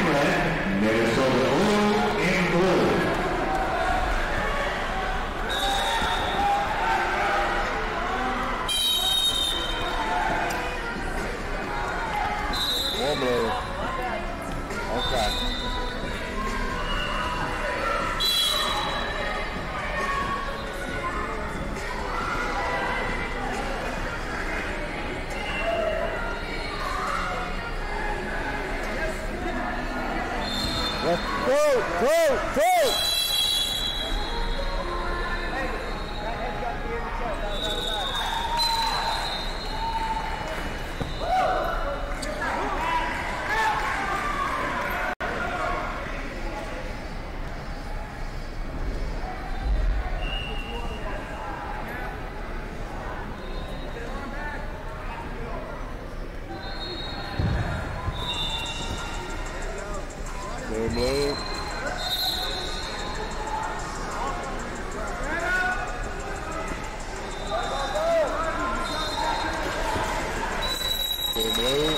red, Minnesota blue in blue. More blue. Okay. Go! Blue. Blue.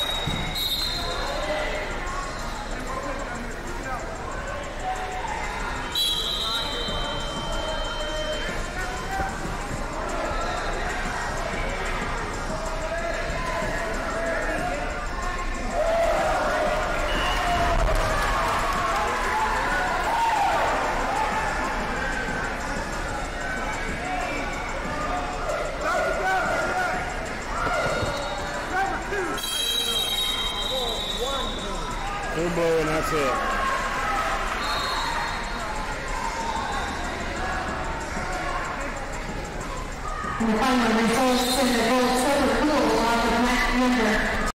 Two blue and that's it. And the final results in the gold silver pool are the match number